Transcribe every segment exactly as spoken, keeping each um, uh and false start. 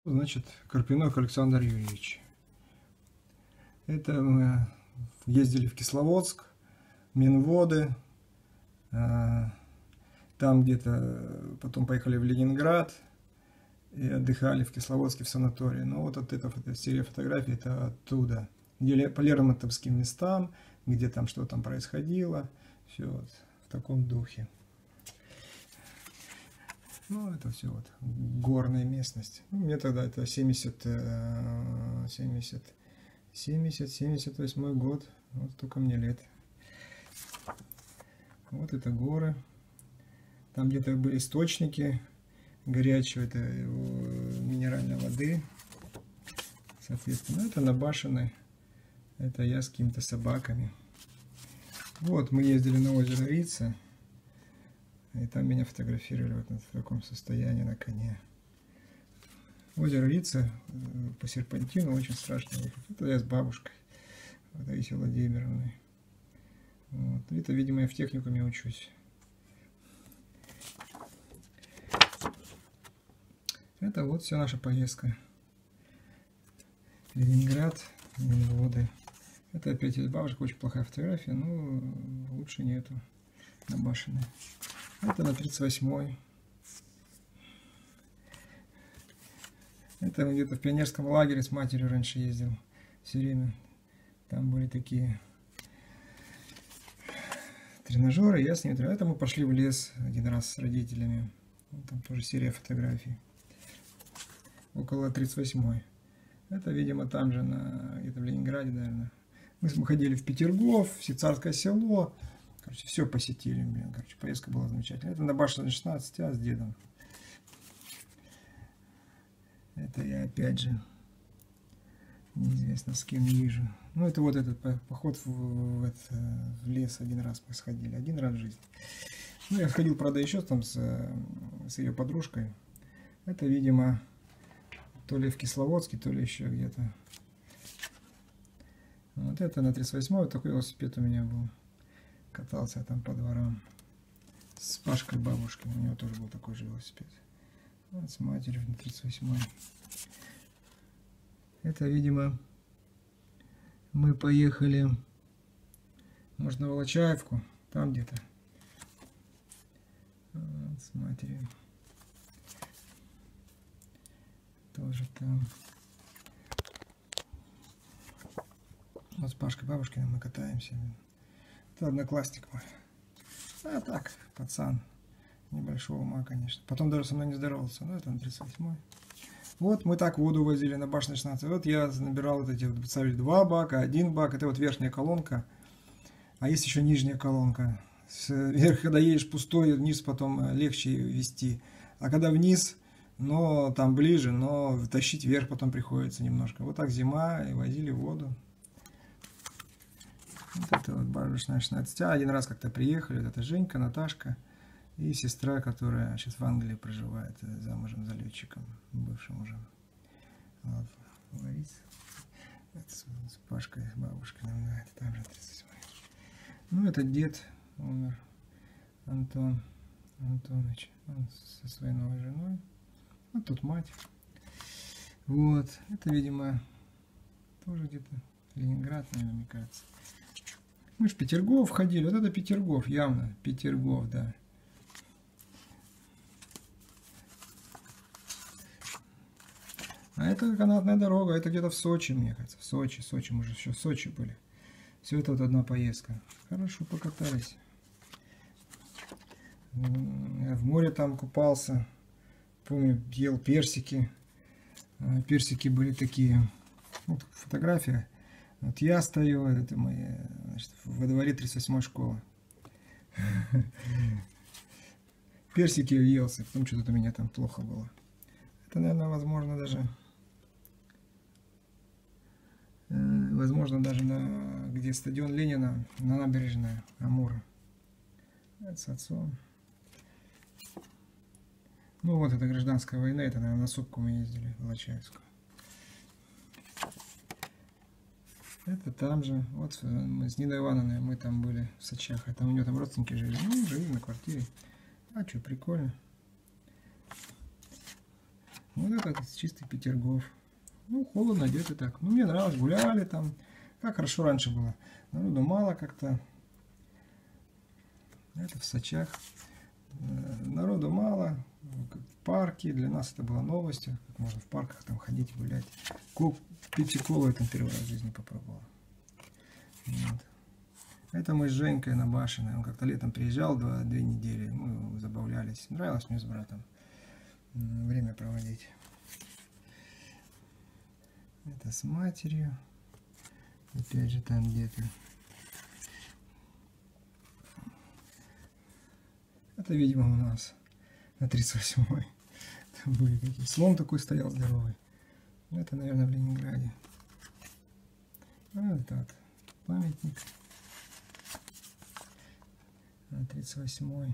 Значит, Карпинок Александр Юрьевич. Это мы ездили в Кисловодск, Минводы, там где-то, потом поехали в Ленинград и отдыхали в Кисловодске в санатории. Но вот, вот эта серия фотографий, это оттуда, где по лермонтовским местам, где там что там происходило, все вот в таком духе. Ну, это все вот горная местность. Ну, мне тогда это семьдесят, семьдесят, семьдесят, семьдесят восьмой год. Вот столько мне лет. Вот это горы. Там где-то были источники горячего, это минеральной воды. Соответственно, это Набашены. Это я с какими-то собаками. Вот, мы ездили на озеро Рица. И там меня фотографировали вот в таком состоянии на коне. Озеро Рица по серпантину очень страшно. Это я с бабушкой, Таисией Владимировной. Вот. Это, видимо, я в техникуме учусь. Это вот вся наша поездка. Ленинград, Минводы. Это опять из бабушки, очень плохая фотография, но лучше нету. Набашены. Это на тридцать восьмой. Это где-то в пионерском лагере с матерью раньше ездил. Все время. Там были такие тренажеры, я с ними. Это мы пошли в лес один раз с родителями. Там тоже серия фотографий. Около тридцать восьмой. Это, видимо, там же, на, где-то в Ленинграде, наверное. Мы ходили в Петергоф, в Сицарское село. Короче, все посетили, блин. Короче, поездка была замечательная. Это на Башенной шестнадцать, а с дедом. Это я опять же неизвестно с кем не вижу. Ну, это вот этот поход в, в, это, в лес один раз мы сходили. Один раз в жизни. Ну, я сходил, правда, еще там с, с ее подружкой. Это, видимо, то ли в Кисловодске, то ли еще где-то. Вот это на тридцать восьмой. Вот такой велосипед у меня был. Катался я там по дворам с Пашкой бабушкой. У него тоже был такой же велосипед. Вот с матерью на тридцать восьмой. Это, видимо, мы поехали, может, на Волочаевку. Там где-то. Вот с матерью. Тоже там. Вот с Пашкой бабушкой мы катаемся. Это одноклассник мой. А так, пацан. Небольшого ума, конечно. Потом даже со мной не здоровался. Ну, это на тридцать восьмой. Вот мы так воду возили на Башенной шестнадцать. Вот я набирал вот эти, вот, ставили два бака, один бак. Это вот верхняя колонка. А есть еще нижняя колонка. Вверх, когда едешь пустой, вниз потом легче вести. А когда вниз, но там ближе, но тащить вверх потом приходится немножко. Вот так зима, и возили воду. Вот это вот Башенная шестнадцать. А один раз как-то приехали, вот это Женька, Наташка и сестра, которая сейчас в Англии проживает, замужем за летчиком, бывшим уже. Вот, Лариса. Это с, с Пашкой, с бабушкой, это там же тридцать восьмой. Ну, это дед умер, Антон Антонович, он со своей новой женой. Вот тут мать. Вот, это, видимо, тоже где-то Ленинград, наверное, мне кажется. Мы же в Петергоф ходили. Вот это Петергоф, явно. Петергоф, да. А это канатная дорога. Это где-то в Сочи, мне кажется. В Сочи. В Сочи. Мы же еще в Сочи были. Все это вот одна поездка. Хорошо покатались. Я в море там купался. Помню, ел персики. Персики были такие. Вот фотография. Вот я стою, это мои, значит, во дворе тридцать восьмой школы. Персики елся, потом что-то у меня там плохо было. Это, наверное, возможно даже, возможно даже на, где стадион Ленина, на набережной Амура. Это с отцом. Ну вот, это гражданская война, это, наверное, на сопку мы ездили, в Волочаевскую. Это там же, вот мы с Ниной Ивановной, мы там были в Сочах, а там у нее там родственники жили, ну, жили на квартире. А что, прикольно. Вот это чистый Петергоф. Ну, холодно, где-то так. Ну, мне нравилось, гуляли там. Как хорошо раньше было. Народу мало как-то. Это в Сочах. Народу мало. Парки. Для нас это было новостью. Как можно в парках там ходить, гулять. Коп, пепси-колу я там первый раз в жизни попробовал. Вот. Это мы с Женькой на Башенной. Он как-то летом приезжал два, две недели. Мы забавлялись. Нравилось мне с братом время проводить. Это с матерью. Опять же там где-то. Это, видимо, у нас на тридцать восьмой. Там были какие. Слон такой стоял здоровый. Это, наверное, в Ленинграде. Вот так. Памятник. На тридцать восьмой.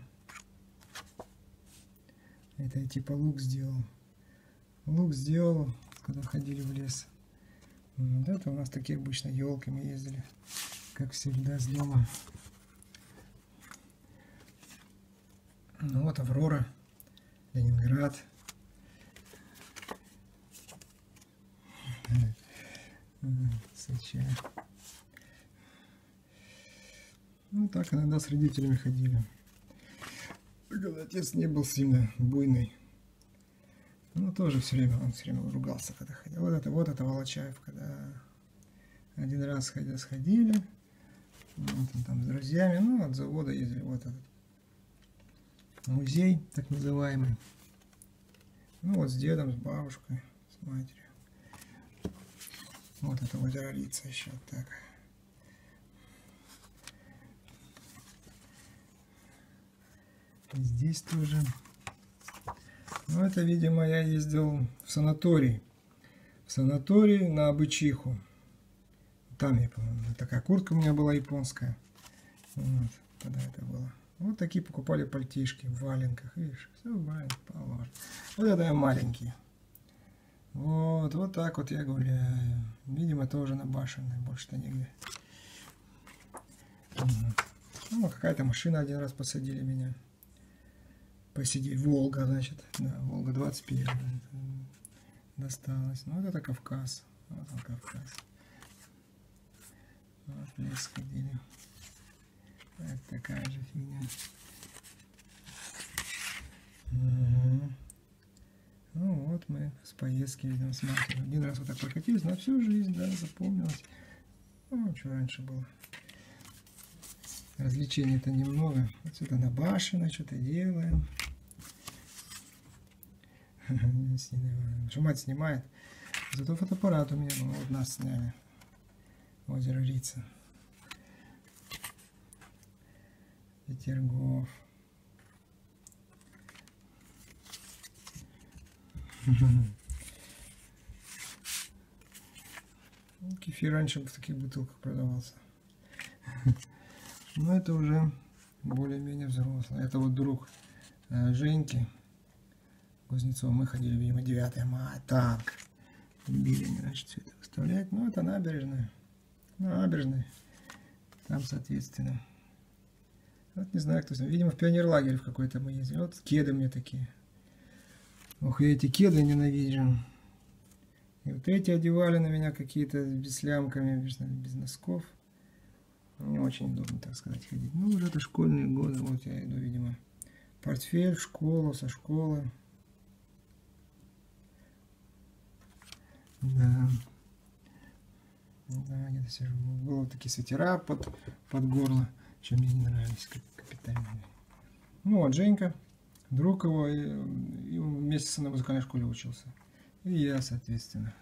Это я типа лук сделал. Лук сделал, когда ходили в лес. Вот это у нас такие обычно елки мы ездили. Как всегда с дома. Ну вот Аврора. Ленинград. Сочи. Ну так иногда с родителями ходили. Когда отец не был сильно буйный. Ну тоже все время, он все время ругался, когда ходил. Вот это, вот это Волочаевка, да. Один раз сходили, сходили. Вот он там с друзьями, ну от завода ездили. Вот этот музей, так называемый. Ну вот с дедом, с бабушкой, с матерью. Вот это озеро Рица еще так. Здесь тоже. Ну, это, видимо, я ездил в санаторий. В санаторий на Бычиху. Там, я по-моему, такая куртка у меня была японская. Вот, когда это было. Вот такие покупали пальтишки в валенках. Видишь, все в валенках положено. Вот это я маленький. Вот, вот так вот я гуляю. Видимо, тоже на Башенной, больше-то нигде. Ну, какая-то машина один раз посадили меня. Посидеть. Волга, значит. Да, Волга двадцать первая. Досталось. Ну, вот это Кавказ. Вот он, Кавказ. Вот в лес сходили. Вот такая же фигня. Угу. Ну вот мы с поездки, видимо, с матерью. Один раз вот так прокатились на всю жизнь, да, запомнилось. Ну, что раньше было. Развлечений-то немного. Вот сюда на Башенной что-то делаем. Что мать снимает. Зато фотоаппарат у меня, ну, вот нас сняли. Озеро Рица. Петергоф. Кефир раньше в таких бутылках продавался. Но это уже более-менее взрослый. Это вот друг Женьки Кузнецова. Мы ходили, видимо, девятое мая. Так. Любили они раньше все это выставлять. Ну, это набережная. Набережная. Там, соответственно. Вот не знаю, кто знает. Видимо, в пионерлагерь в какой-то мы ездили. Вот кеды мне такие. Ох, я эти кеды ненавижу. И вот эти одевали на меня какие-то без лямками, без, без носков. Не очень удобно, так сказать, ходить. Ну, уже это школьные годы. Вот я иду, видимо. Портфель в школу, со школы. Да. Да, где-то сижу. Было такие свитера под, под горло, чем мне не нравились, как капитальные. Ну, вот Женька, друг его, и, и он вместе на музыкальной школе учился. И я, соответственно.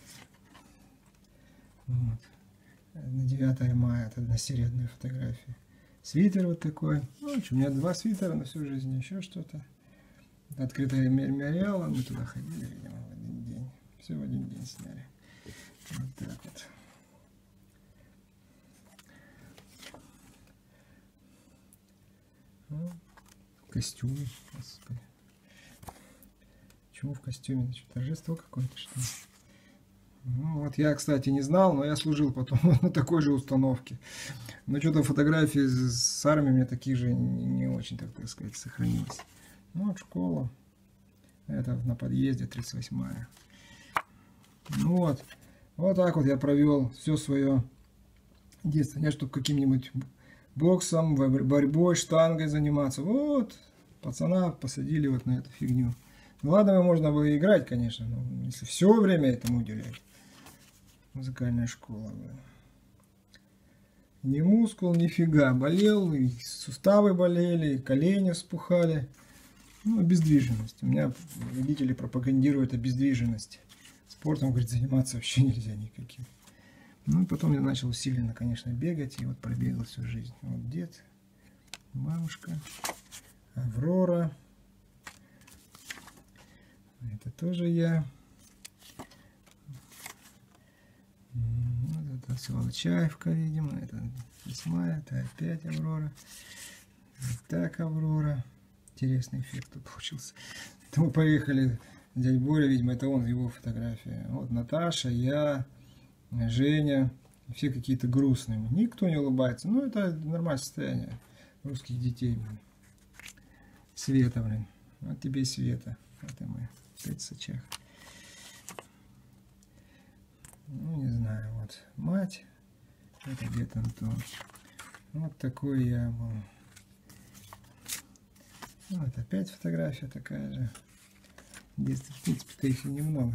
Вот. На девятое мая, это на серии одной фотографии. Свитер вот такой. Ну, что, у меня два свитера на всю жизнь, еще что-то. Открытая мемориала, мы туда ходили, видимо, в один день. Все в один день сняли. Вот так вот. Ну, в костюме, господи. Почему в костюме? Значит, торжество какое-то, что ли? Ну, вот я, кстати, не знал, но я служил потом на такой же установке. Но что-то фотографии с армией у меня такие же не, не очень, так, так сказать, сохранились. Ну, вот школа. Это на подъезде тридцать восьмая. Ну вот. Вот так вот я провел все свое детство. Не чтобы каким-нибудь боксом, борьбой, штангой заниматься. Вот. Пацана посадили вот на эту фигню. Ну ладно, можно было играть, конечно. Но если все время этому уделять. Музыкальная школа. Ни мускул, нифига. Болел, и суставы болели, и колени вспухали. Ну, обездвиженность. У меня родители пропагандируют обездвиженность. Спортом, говорит, заниматься вообще нельзя никаким. Ну, и потом я начал усиленно, конечно, бегать. И вот пробегал всю жизнь. Вот дед, бабушка, Аврора. Это тоже я. Вот это все Волочаевка, видимо. Это восьмая, это опять Аврора. Вот так Аврора. Интересный эффект тут получился. Это мы поехали, дядя Боря, видимо, это он, его фотография. Вот Наташа, я, Женя, все какие-то грустные. Никто не улыбается. Ну, это нормальное состояние русских детей. Блин. Света, блин. Вот тебе и Света. Это мы опять в Сочах. Ну, не знаю, вот мать. Это дед Антон. Вот такой я был. Вот опять фотография такая же. Детство, в принципе-то их и немного.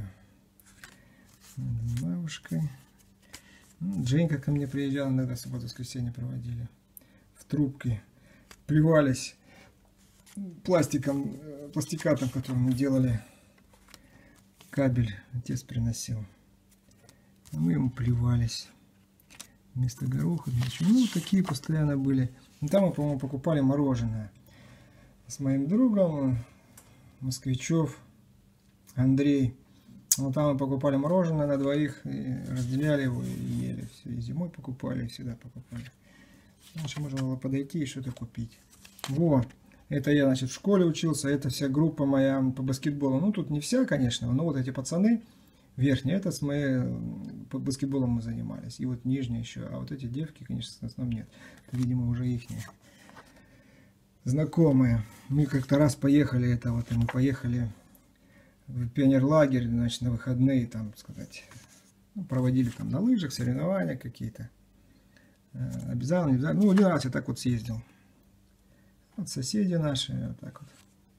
Вот, бабушкой. Ну, Женька ко мне приезжал, иногда субботу-воскресенье проводили. В трубке. Плевались пластиком, пластикатом, которым мы делали. Кабель отец приносил. А мы ему плевались. Вместо гороха. Ну, такие постоянно были. И там мы, по-моему, покупали мороженое. С моим другом, Москвичев, Андрей. Вот там мы покупали мороженое на двоих, и разделяли его и ели. Все. И зимой покупали, и всегда покупали. Раньше можно было подойти и что-то купить. Вот. Это я, значит, в школе учился. Это вся группа моя по баскетболу. Ну, тут не вся, конечно, но вот эти пацаны верхние, это с моей по баскетболом мы занимались. И вот нижние еще. А вот эти девки, конечно, в основном нет. Это, видимо, уже ихние. Знакомые. Мы как-то раз поехали, это вот, и мы поехали в пионерлагерь, значит, на выходные, там, сказать, ну, проводили там на лыжах, соревнования какие-то. Обязательно, не обязательно. Ну, один раз я так вот съездил. Вот соседи наши, вот так вот.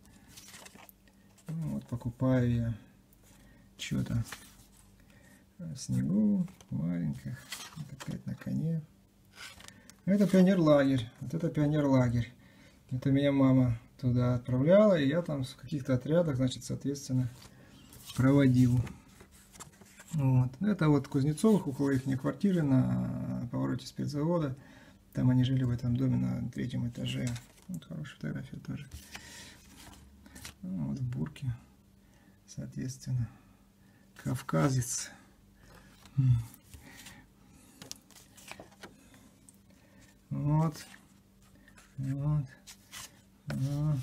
Ну, вот покупаю я что-то в снегу, маленьких, вот опять на коне. Это пионерлагерь, вот это пионерлагерь. Это меня мама туда отправляла, и я там в каких-то отрядах, значит, соответственно, проводил. Вот. Это вот Кузнецовых, около их квартиры на повороте спецзавода. Там они жили в этом доме на третьем этаже. Вот хорошая фотография тоже. Вот в бурке, соответственно, кавказец. Вот. Вот. Вот.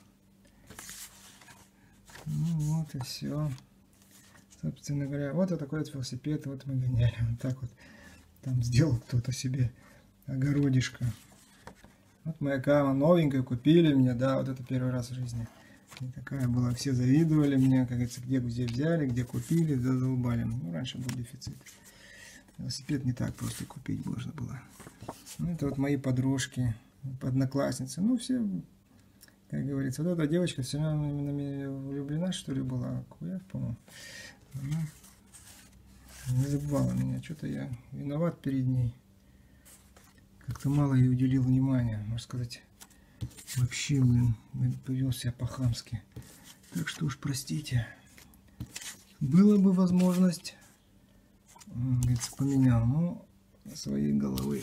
Ну вот и все. Собственно говоря, вот это такой вот велосипед, вот мы гоняли. Вот так вот. Там сделал кто-то себе огородишко. Вот моя кама новенькая, купили мне, да, вот это первый раз в жизни. И такая была, все завидовали мне, как говорится, где где взяли, где купили, задолбали. Ну, раньше был дефицит. Велосипед не так просто купить можно было. Ну, это вот мои подружки, одноклассницы. Ну, все, как говорится, вот эта девочка все равно на меня влюблена, что ли, была. Куяв, по-моему. Она не забывала меня. Что-то я виноват перед ней. Как-то мало ей уделил внимания, можно сказать. Вообще, блин, повел себя по-хамски. Так что уж простите. Была бы возможность, говорится, поменял, но своей головы.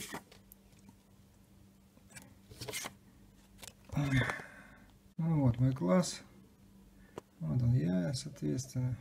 Ну вот мой класс. Вот он я, соответственно.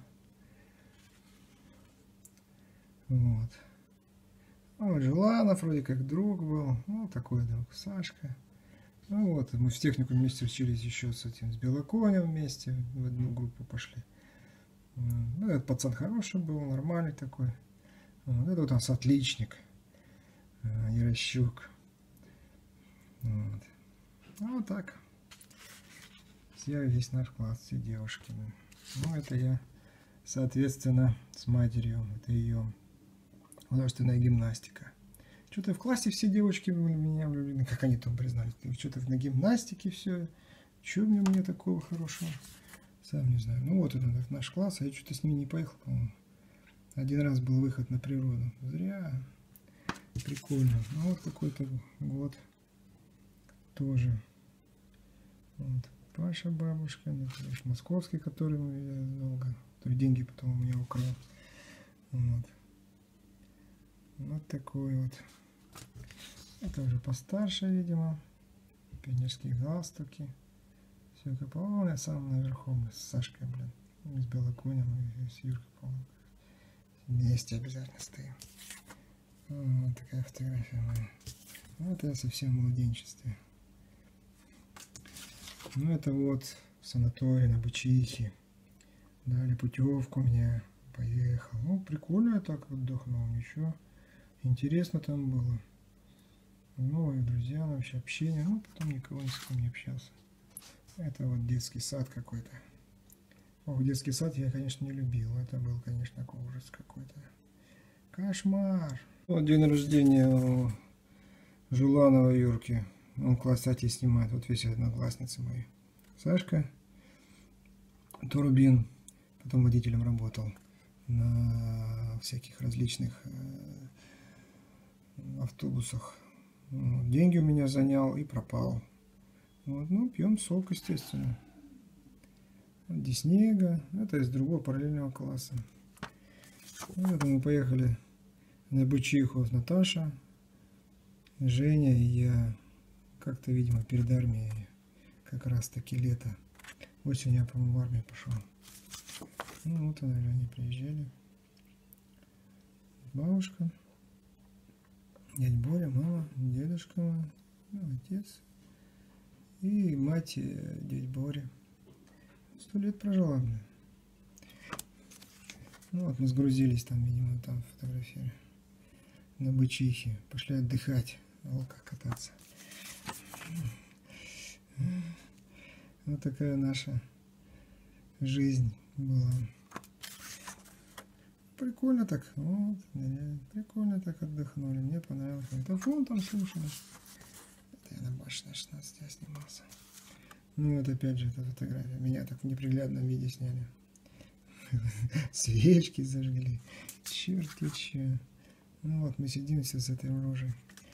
Вот. Вот Желанов вроде как друг был. Ну, такой друг. Сашка. Ну вот, мы в технику вместе учились еще с этим, с Белоконем вместе в одну группу пошли. Ну, этот пацан хороший был, нормальный такой. Вот это вот у нас отличник. Ярощук. Вот. А вот так. Все, весь наш класс, все девушки. Ну, это я, соответственно, с матерью. Это ее художественная гимнастика. Что-то в классе все девочки были меня влюблены, как они там признались. Что-то на гимнастике все. Что мне, мне такого хорошего? Сам не знаю. Ну вот это наш класс, а я что-то с ними не поехал, по-моему. Один раз был выход на природу. Зря. Прикольно. Ну вот какой-то год тоже. Вот. Паша, бабушка, московский, который я долго, который деньги потом у меня украл. Вот. Вот такой вот. Это уже постарше, видимо. Пионерские галстуки. Все как по-моему, я сам наверху с Сашкой, блин. С Белоконем и с Юркой, по-моему. Вместе обязательно стоим. Вот такая фотография моя. Вот я совсем в младенчестве. Ну это вот в санатории на Бычихе. Дали путевку мне. Поехал. Ну прикольно я так отдохнул. Ничего. Интересно там было. Новые друзья, вообще общение. Ну потом никого ни с кем не общался. Это вот детский сад какой-то. Ох, детский сад я, конечно, не любил. Это был, конечно, ужас какой-то. Кошмар. Вот день рождения у Жуланова Юрки. Он в классате снимает. Вот весь одноклассницы мои. Сашка Турбин. Потом водителем работал на всяких различных автобусах. Вот. Деньги у меня занял и пропал. Вот. Ну, пьем сок, естественно. Диснега. Это из другого параллельного класса. Вот мы поехали на Бычиху. Наташа, Женя и я. Как-то, видимо, перед армией. Как раз таки лето. Осенью я, по-моему, в армию пошел. Ну вот, наверное, они приезжали. Бабушка, дядь Боря, мама, дедушка мой, ну, отец и мать дядь Боря. Сто лет прожила, блин. Ну вот мы сгрузились там, видимо, там фотографировали. На Бычихе. Пошли отдыхать, волка кататься. Вот такая наша жизнь была. Прикольно так. Вот, прикольно так отдохнули. Мне понравилось. Магнитофон там слушали. Это я на башне шестнадцать я снимался. Ну вот опять же эта фотография. Меня так в неприглядном виде сняли. Свечки зажгли. Черт-те че. Ну вот мы сидим все с этой рожей.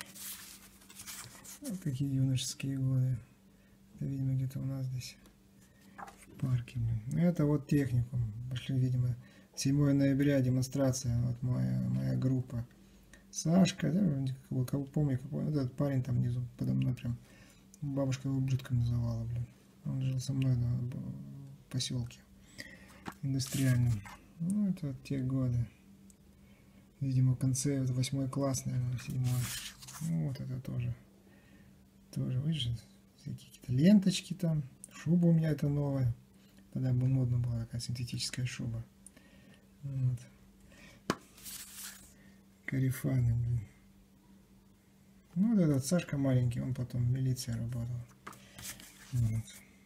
Вот какие юношеские годы. Это, видимо, где-то у нас здесь в парке. Это вот техникум. Пошли, видимо, седьмого ноября демонстрация. Вот моя, моя группа. Сашка, да, кого, кого помню, какой, вот этот парень там внизу подо мной прям. Бабушка его ублюдком называла, блин. Он жил со мной на поселке индустриальном. Ну, это вот те годы. Видимо, в конце, это восьмой класс, наверное, седьмой. Ну, вот это тоже. Тоже, видишь, всякие какие-то ленточки там. Шуба у меня это новая. Тогда бы модно была такая синтетическая шуба. Вот. Карифаны, блин. Ну, вот этот Сашка маленький, он потом в милиции работал. Вот.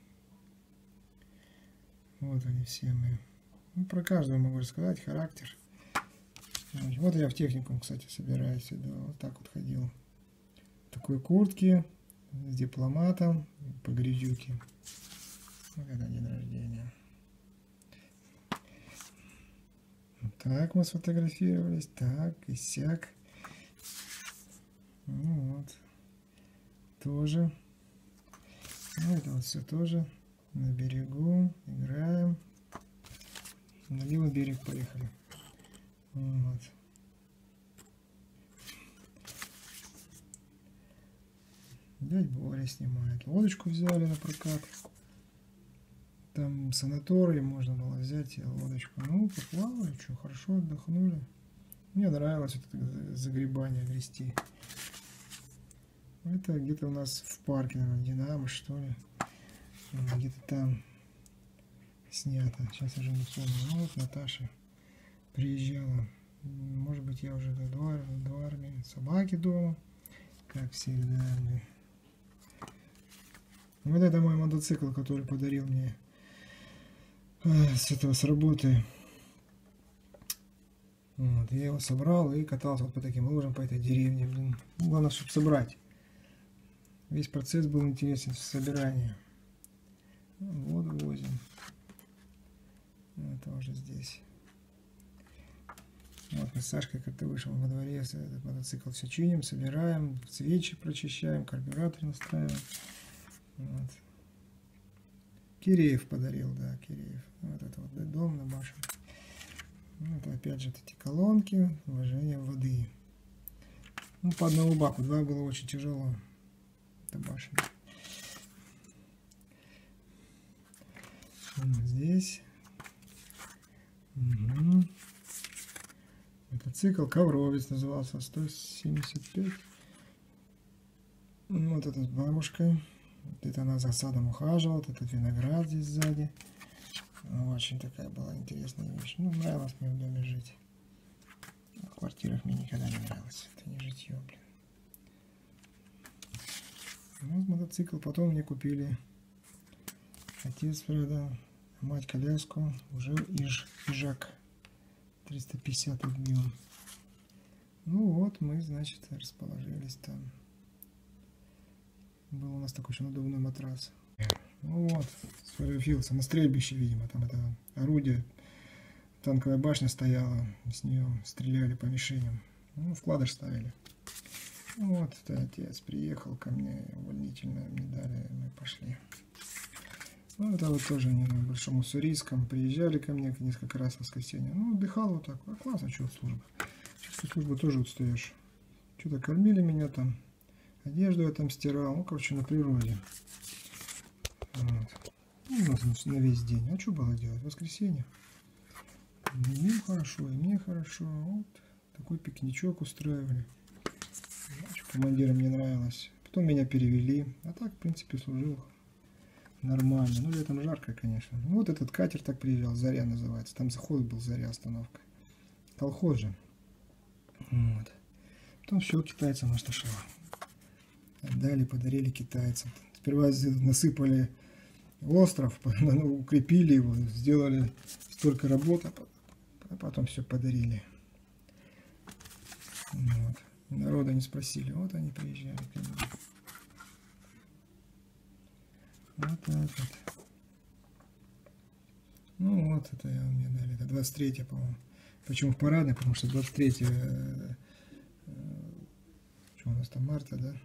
Вот они все мы. Ну, про каждого могу рассказать, характер. Вот я в техникум, кстати, собираюсь сюда. Вот так вот ходил. В такой куртке, с дипломатом, по грязюке. Вот это день рождения. Вот так мы сфотографировались. Так, и сяк. Ну вот. Тоже. Ну, это вот все тоже. На берегу. Играем. На левый берег поехали. Вот. Дядь Боря снимает. Лодочку взяли на прокат. Там санаторий можно было взять и лодочку. Ну, поплавали, что, хорошо отдохнули. Мне нравилось это загребание грести. Это где-то у нас в парке, наверное, Динамо, что ли. Где-то там снято. Сейчас я уже не помню. Ну, вот Наташа приезжала. Может быть, я уже до, до, до армии. Собаки дома. Как всегда. Вот это мой мотоцикл, который подарил мне с этого, с работы. Вот, я его собрал и катался вот по таким лужам, по этой деревне, блин. Главное, чтобы собрать. Весь процесс был интересен в собирании. Вот возим. Это уже здесь. Вот мы с Сашкой как-то вышел во дворе, этот мотоцикл все чиним, собираем, свечи прочищаем, карбюратор настраиваем. Вот. Киреев подарил, да, Киреев. Вот это вот дом на башне. Вот опять же эти колонки, вложение воды. Ну, по одному баку, два было очень тяжело. Это башня. Вот здесь. Угу. Мотоцикл Ковровец назывался, сто семьдесят пять. Вот это с бабушкой. Это она за садом ухаживала, вот этот виноград здесь сзади. Очень такая была интересная вещь. Ну, нравилось мне в доме жить. В квартирах мне никогда не нравилось. Это не житье, блин. Ну, мотоцикл потом мне купили. Отец продал, мать коляску, уже иж, ижак. триста пятьдесят объем. Ну вот, мы, значит, расположились там. Был у нас такой очень удобный матрас. Ну вот, сфотографировался на стрельбище, видимо, там это орудие, танковая башня стояла, с нее стреляли по мишеням, ну, вкладыш ставили. Ну, вот, это отец приехал ко мне, увольнительно мне дали, мы пошли. Ну, это вот тоже они на Большом Уссурийском приезжали ко мне несколько раз в воскресенье. Ну, отдыхал вот так, а классно, что служба. Сейчас службу тоже устаешь. Что-то кормили меня там, одежду я там стирал, ну, короче, на природе. Вот. Ну, у нас на весь день. А что было делать? Воскресенье. И им хорошо, и мне хорошо. Вот такой пикничок устраивали. Командирам не нравилось. Потом меня перевели. А так, в принципе, служил нормально. Ну, летом жарко, конечно. Ну, вот этот катер так приезжал. Заря называется. Там заход был, Заря остановка. Колхоз же. Вот. Потом все китайцам нашташило. Отдали, подарили китайцам. Сперва насыпали остров, укрепили его, сделали столько работы, а потом все подарили. Вот. Народа не спросили, вот они приезжали. Вот так вот. Ну вот это мне дали, это двадцать третье, по-моему. Почему в парадной? Потому что двадцать третье, что у нас там, марта, да?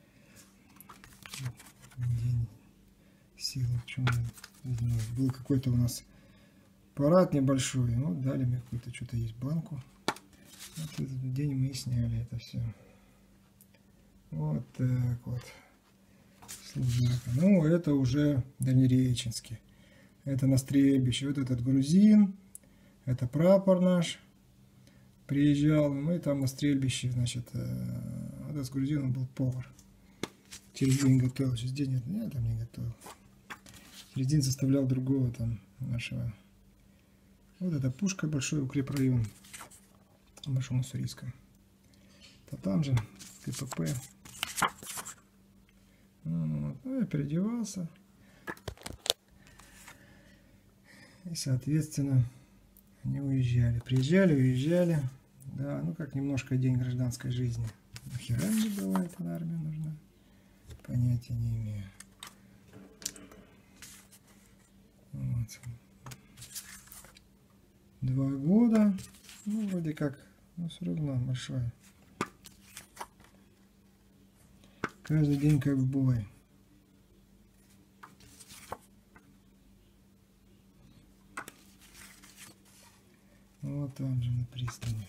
День силы. Был какой-то у нас парад небольшой, ну дали мне какую-то, что-то есть банку. Вот этот день мы и сняли это все. Вот так вот. Служака. Ну, это уже Дальнереченский. Это на стрельбище. Вот этот грузин. Это прапор наш. Приезжал. Мы там на стрельбище, значит, вот этот грузин был повар. Через день готовил. Через день нет, я там не готовил. Через день заставлял другого там нашего. Вот эта пушка, большой укрепрайон. В Большом Уссурийском. То там же КПП. Вот. Ну, я переодевался. И, соответственно, они уезжали. Приезжали, уезжали. Да, ну как немножко день гражданской жизни. Нахера мне бывает, на армию нужна? Понятия не имею. Вот. Два года. Ну, вроде как, ну, все равно большое. Каждый день как в бой. Вот там же на пристани.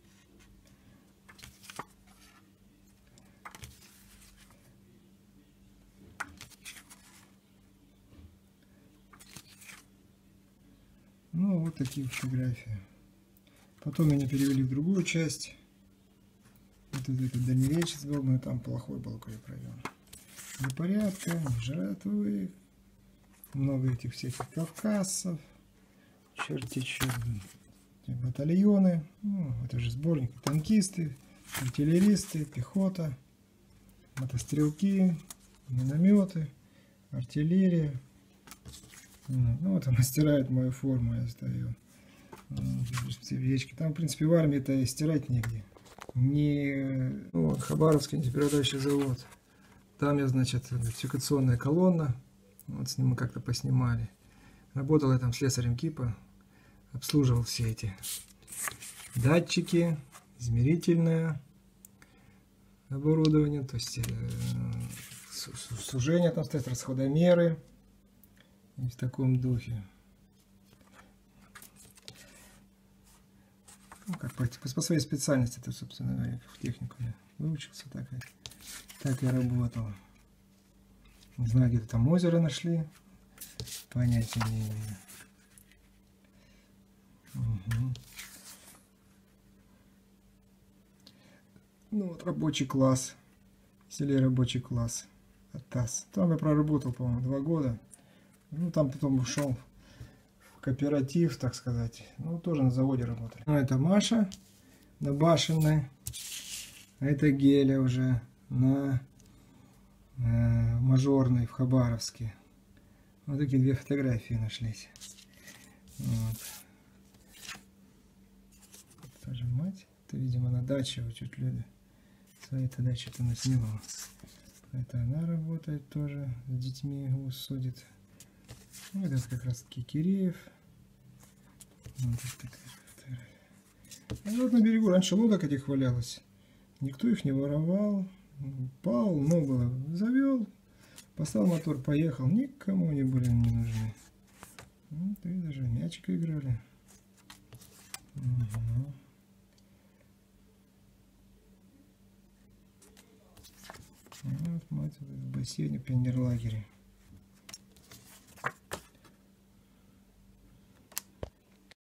Ну, вот такие фотографии. Потом меня перевели в другую часть. Вот это Дальнереченск был, но там плохой был укрепрайон. Ни порядка, ни жратвы. Много этих всяких кавказцев. Черти черт. Батальоны. Ну, это же сборник. Танкисты, артиллеристы, пехота, мотострелки, минометы, артиллерия. Ну вот она стирает мою форму, я стою. Сердечки. Там, в принципе, в армии-то и стирать негде. Не... Ну, вот, Хабаровский нефтеперерабатывающий завод. Там я, значит, идентификационная колонна. Вот с ним мы как-то поснимали. Работал я там слесарем КИПа. Обслуживал все эти датчики, измерительное оборудование, то есть э, сужение, там стоят расходомеры. И в таком духе. Ну, как по, по своей специальности, это, собственно говоря, в техникуме выучился, так и, так и работал. Не знаю, где-то там озеро нашли. Понятия не имею. Угу. Ну вот рабочий класс. Селе рабочий класс. ТАСС. Там я проработал, по-моему, два года. Ну, там потом ушел в кооператив, так сказать. Ну, тоже на заводе работали. Ну, это Маша на Башенной. А это Геля уже на э, Мажорной в Хабаровске. Вот такие две фотографии нашлись. Вот. Это тоже мать. Это, видимо, на даче вот чуть люди. Свои-то дачи-то наснимала. Это она работает тоже с детьми, судит. Вот это как раз таки Киреев. Вот такая фотография. А вот на берегу раньше лодок этих валялось. Никто их не воровал. Полно было. Завел, поставил мотор, поехал. Никому не были не нужны. Вот, и даже в мячик играли. Угу. Вот мать в бассейне, пионерлагере.